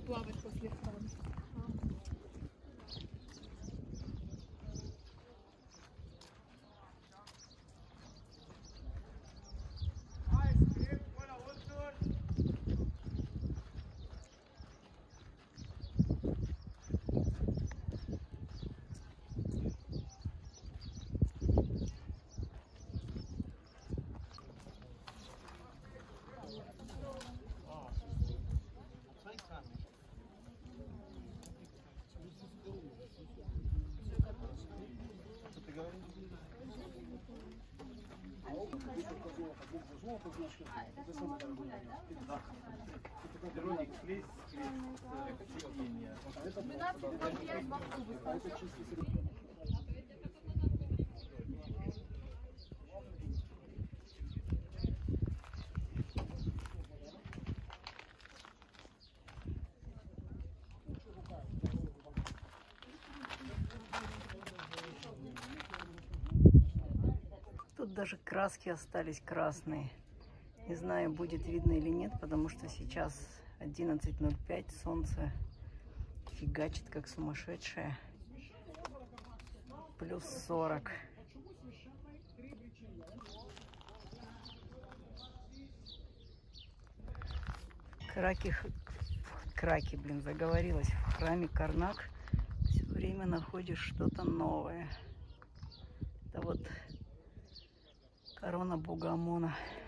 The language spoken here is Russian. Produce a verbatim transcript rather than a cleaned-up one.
плавать после храма. Тут даже краски остались красные. Не знаю, будет видно или нет, потому что сейчас одиннадцать ноль пять, солнце фигачит как сумасшедшее. Плюс сорок. Краки, краки, блин, заговорилась. В храме Карнак все время находишь что-то новое. Это вот корона бога Амона.